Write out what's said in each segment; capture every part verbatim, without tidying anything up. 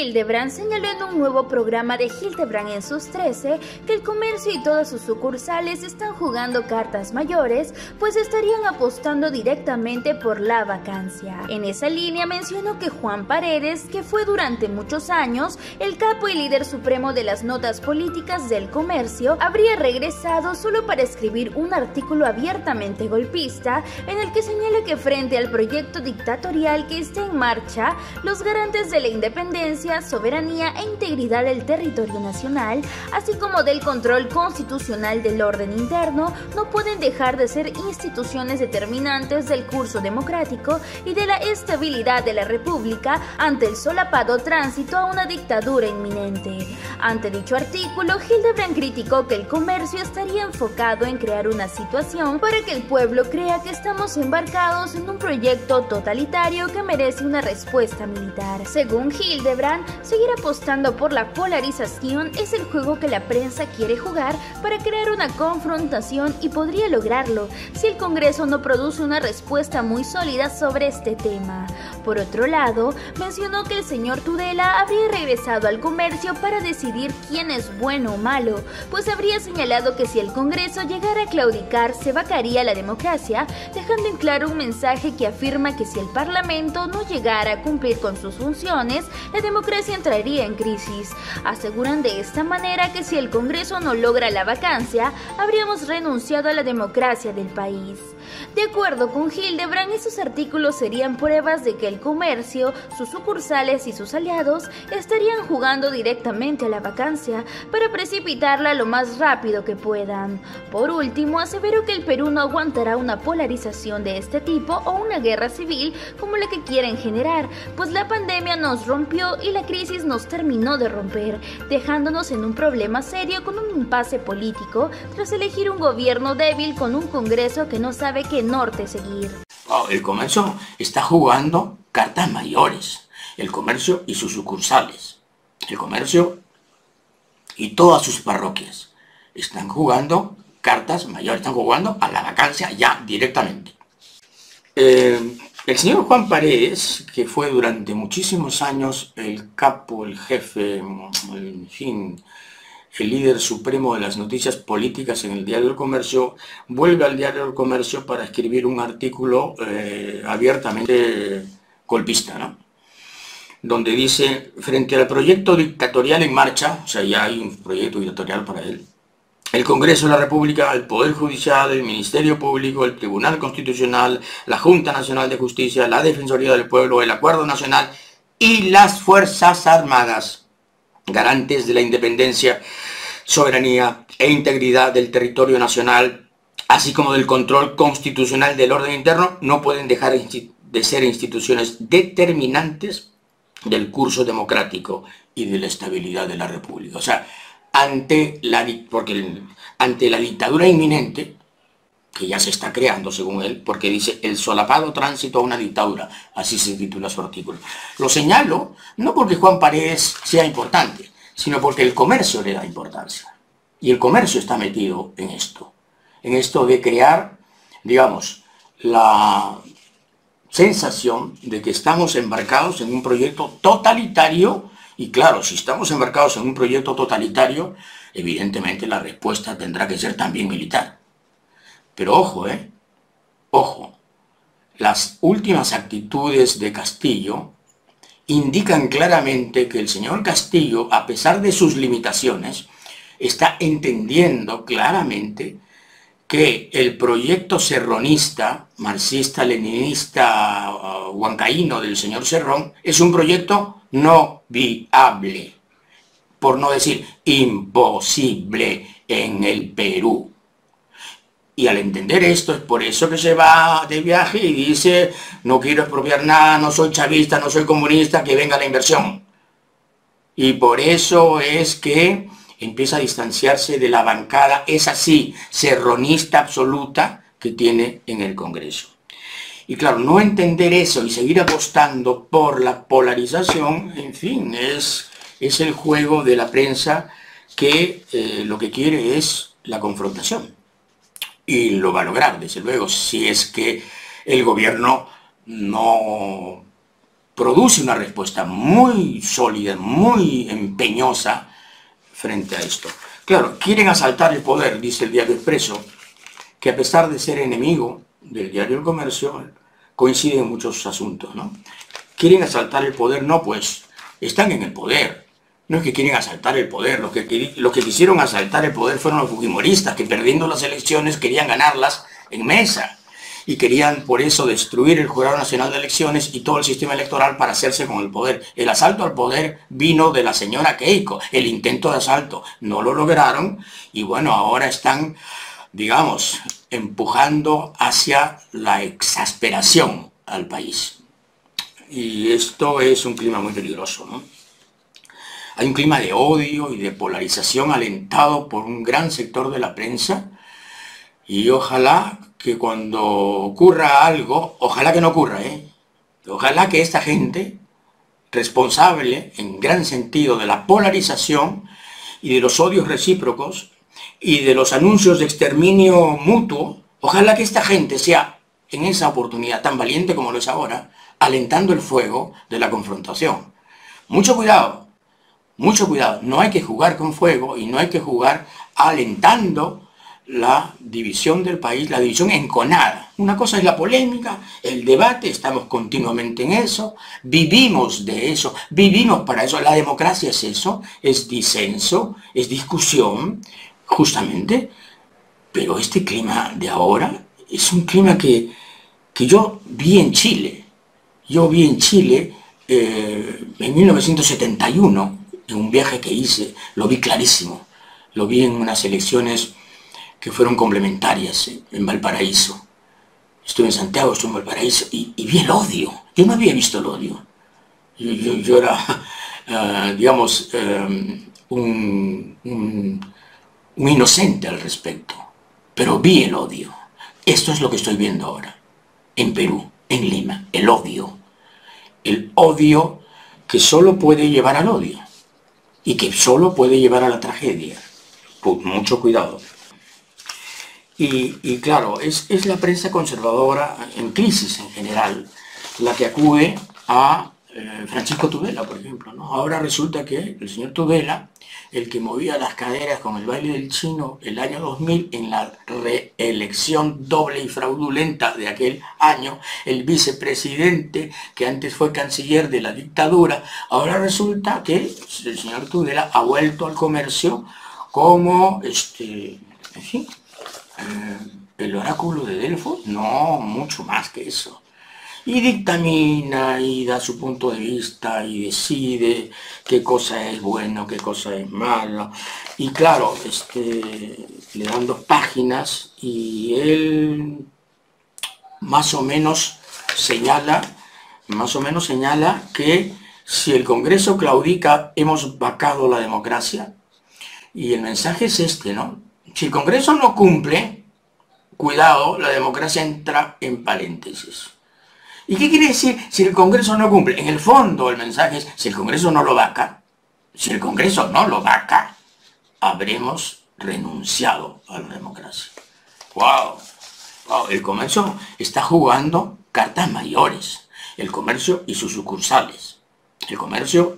Hildebrand señaló en un nuevo programa de Hildebrand en sus trece que el comercio y todas sus sucursales están jugando cartas mayores, pues estarían apostando directamente por la vacancia. En esa línea mencionó que Juan Paredes, que fue durante muchos años el capo y líder supremo de las notas políticas del comercio, habría regresado solo para escribir un artículo abiertamente golpista en el que señala que frente al proyecto dictatorial que está en marcha, los garantes de la independencia, soberanía e integridad del territorio nacional, así como del control constitucional del orden interno, no pueden dejar de ser instituciones determinantes del curso democrático y de la estabilidad de la República ante el solapado tránsito a una dictadura inminente. Ante dicho artículo, Hildebrand criticó que el comercio estaría enfocado en crear una situación para que el pueblo crea que estamos embarcados en un proyecto totalitario que merece una respuesta militar. Según Hildebrand, seguir apostando por la polarización es el juego que la prensa quiere jugar para crear una confrontación y podría lograrlo si el Congreso no produce una respuesta muy sólida sobre este tema. Por otro lado, mencionó que el señor Tudela habría regresado al comercio para decidir quién es bueno o malo, pues habría señalado que si el Congreso llegara a claudicar se vacaría la democracia, dejando en claro un mensaje que afirma que si el Parlamento no llegara a cumplir con sus funciones, la democracia entraría en crisis. Aseguran de esta manera que si el Congreso no logra la vacancia, habríamos renunciado a la democracia del país. De acuerdo con Hildebrand, esos artículos serían pruebas de que el comercio, sus sucursales y sus aliados estarían jugando directamente a la vacancia para precipitarla lo más rápido que puedan. Por último, aseveró que el Perú no aguantará una polarización de este tipo o una guerra civil como la que quieren generar, pues la pandemia nos rompió y la crisis nos terminó de romper, dejándonos en un problema serio con un impasse político tras elegir un gobierno débil con un Congreso que no sabe qué norte seguir. Oh, el comercio está jugando cartas mayores, el comercio y sus sucursales, el comercio y todas sus parroquias están jugando cartas mayores, están jugando a la vacancia ya directamente. Eh, el señor Juan Paredes, que fue durante muchísimos años el capo, el jefe, en fin, el líder supremo de las noticias políticas en el Diario del Comercio, vuelve al Diario del Comercio para escribir un artículo eh, abiertamente golpista, ¿no? Donde dice, frente al proyecto dictatorial en marcha, o sea, ya hay un proyecto dictatorial para él, el Congreso de la República, el Poder Judicial, el Ministerio Público, el Tribunal Constitucional, la Junta Nacional de Justicia, la Defensoría del Pueblo, el Acuerdo Nacional y las Fuerzas Armadas, garantes de la independencia, soberanía e integridad del territorio nacional, así como del control constitucional del orden interno, no pueden dejar de ser instituciones determinantes del curso democrático y de la estabilidad de la República. O sea, ante la, porque el, ante la dictadura inminente, que ya se está creando según él, porque dice el solapado tránsito a una dictadura, así se titula su artículo. Lo señalo no porque Juan Paredes sea importante, sino porque el comercio le da importancia. Y el comercio está metido en esto, en esto de crear, digamos, la sensación de que estamos embarcados en un proyecto totalitario. Y claro, si estamos embarcados en un proyecto totalitario, evidentemente la respuesta tendrá que ser también militar. Pero ojo, ¿eh? Ojo, las últimas actitudes de Castillo indican claramente que el señor Castillo, a pesar de sus limitaciones, está entendiendo claramente que el proyecto serronista, marxista-leninista, uh, huancaíno del señor Serrón, es un proyecto no viable, por no decir imposible en el Perú. Y al entender esto, es por eso que se va de viaje y dice, no quiero expropiar nada, no soy chavista, no soy comunista, que venga la inversión. Y por eso es que empieza a distanciarse de la bancada, es así, serronista absoluta que tiene en el Congreso. Y claro, no entender eso y seguir apostando por la polarización, en fin, es, es el juego de la prensa que eh, lo que quiere es la confrontación. Y lo va a lograr, desde luego, si es que el gobierno no produce una respuesta muy sólida, muy empeñosa frente a esto. Claro, quieren asaltar el poder, dice el Diario Expreso, que a pesar de ser enemigo del Diario El Comercio, coincide en muchos asuntos, ¿no? Quieren asaltar el poder, no, pues están en el poder. No es que quieren asaltar el poder, los que, los que quisieron asaltar el poder fueron los fujimoristas, que perdiendo las elecciones querían ganarlas en mesa. Y querían por eso destruir el Jurado Nacional de Elecciones y todo el sistema electoral para hacerse con el poder. El asalto al poder vino de la señora Keiko, el intento de asalto. No lo lograron y bueno, ahora están, digamos, empujando hacia la exasperación al país. Y esto es un clima muy peligroso, ¿no? Hay un clima de odio y de polarización alentado por un gran sector de la prensa y ojalá que cuando ocurra algo, ojalá que no ocurra, ¿eh? Ojalá que esta gente responsable en gran sentido de la polarización y de los odios recíprocos y de los anuncios de exterminio mutuo, ojalá que esta gente sea en esa oportunidad tan valiente como lo es ahora, alentando el fuego de la confrontación. Mucho cuidado, mucho cuidado, no hay que jugar con fuego y no hay que jugar alentando la división del país, la división enconada. Una cosa es la polémica, el debate, estamos continuamente en eso, vivimos de eso, vivimos para eso, la democracia es eso, es disenso, es discusión, justamente, pero este clima de ahora es un clima que, que yo vi en Chile, yo vi en Chile eh, en mil novecientos setenta y uno, en un viaje que hice, lo vi clarísimo, lo vi en unas elecciones que fueron complementarias en Valparaíso. Estuve en Santiago, estuve en Valparaíso y, y vi el odio. Yo no había visto el odio. Yo, yo, yo era, uh, digamos, um, un, un, un inocente al respecto, pero vi el odio. Esto es lo que estoy viendo ahora, en Perú, en Lima, el odio. El odio que solo puede llevar al odio y que solo puede llevar a la tragedia. Pues mucho cuidado. Y, y claro, es, es la prensa conservadora en crisis en general la que acude a eh, Francisco Tudela, por ejemplo, ¿no? Ahora resulta que el señor Tudela, el que movía las caderas con el baile del chino el año dos mil en la reelección doble y fraudulenta de aquel año, el vicepresidente que antes fue canciller de la dictadura, ahora resulta que el señor Tudela ha vuelto al comercio como, este, en fin, Eh, el oráculo de Delfos, no, mucho más que eso. Y dictamina y da su punto de vista y decide qué cosa es bueno, qué cosa es malo. Y claro, este, le dan dos páginas y él más o menos señala, más o menos señala que si el Congreso claudica, hemos vacado la democracia. Y el mensaje es este, ¿no? Si el Congreso no cumple, cuidado, la democracia entra en paréntesis. ¿Y qué quiere decir si el Congreso no cumple? En el fondo el mensaje es, si el Congreso no lo vaca, si el Congreso no lo vaca, habremos renunciado a la democracia. ¡Wow! ¡Wow! El comercio está jugando cartas mayores. El comercio y sus sucursales. El comercio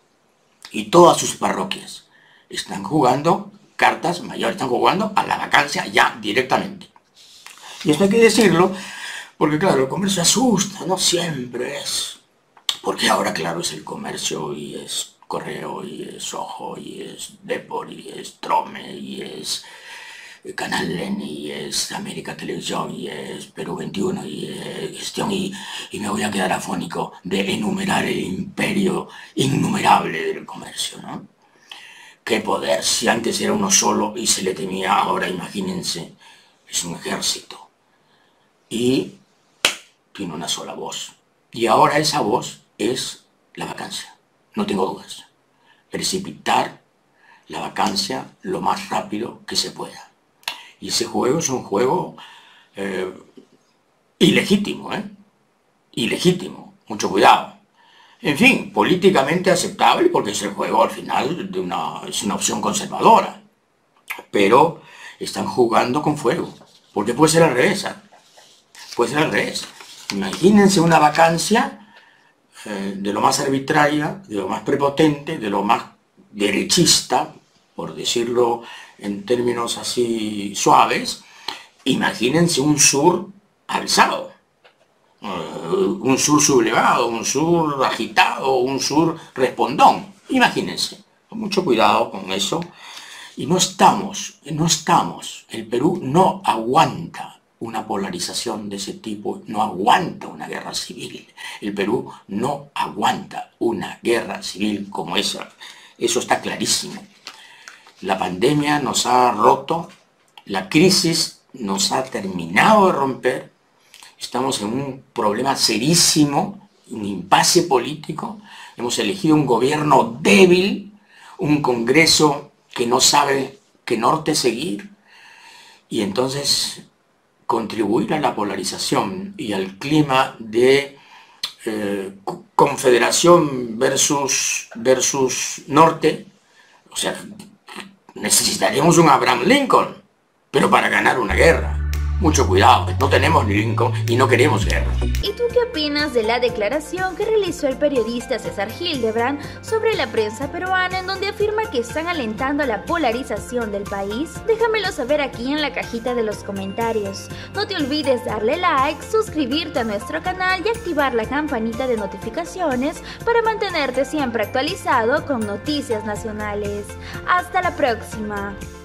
y todas sus parroquias están jugando cartas mayores, están jugando a la vacancia ya directamente. Y esto hay que decirlo, porque claro, el comercio asusta, no siempre es. Porque ahora, claro, es el comercio y es Correo y es Ojo y es Depor y es Trome y es Canal N y es América Televisión y es Perú veintiuno y es Gestión y, y me voy a quedar afónico de enumerar el imperio innumerable del comercio, ¿no? Qué poder, si antes era uno solo y se le temía, ahora imagínense, es un ejército. Y tiene una sola voz. Y ahora esa voz es la vacancia, no tengo dudas. Precipitar la vacancia lo más rápido que se pueda. Y ese juego es un juego eh, ilegítimo, ¿eh? Ilegítimo, mucho cuidado. En fin, políticamente aceptable porque es el juego al final de una, es una opción conservadora. Pero están jugando con fuego, porque puede ser al revés, ¿eh? Puede ser al revés. Imagínense una vacancia eh, de lo más arbitraria, de lo más prepotente, de lo más derechista, por decirlo en términos así suaves. Imagínense un sur alzado, uh, un sur sublevado, un sur agitado, un sur respondón. Imagínense, con mucho cuidado con eso. Y no estamos, no estamos, el Perú no aguanta una polarización de ese tipo, no aguanta una guerra civil. El Perú no aguanta una guerra civil como esa. Eso está clarísimo. La pandemia nos ha roto, la crisis nos ha terminado de romper, estamos en un problema serísimo, un impasse político, hemos elegido un gobierno débil, un Congreso que no sabe qué norte seguir, y entonces contribuir a la polarización y al clima de eh, confederación versus, versus norte, o sea, necesitaremos un Abraham Lincoln, pero para ganar una guerra. Mucho cuidado, no tenemos Lincoln y no queremos guerra. ¿Y tú qué opinas de la declaración que realizó el periodista César Hildebrand sobre la prensa peruana, en donde afirma que están alentando la polarización del país? Déjamelo saber aquí en la cajita de los comentarios. No te olvides darle like, suscribirte a nuestro canal y activar la campanita de notificaciones para mantenerte siempre actualizado con noticias nacionales. Hasta la próxima.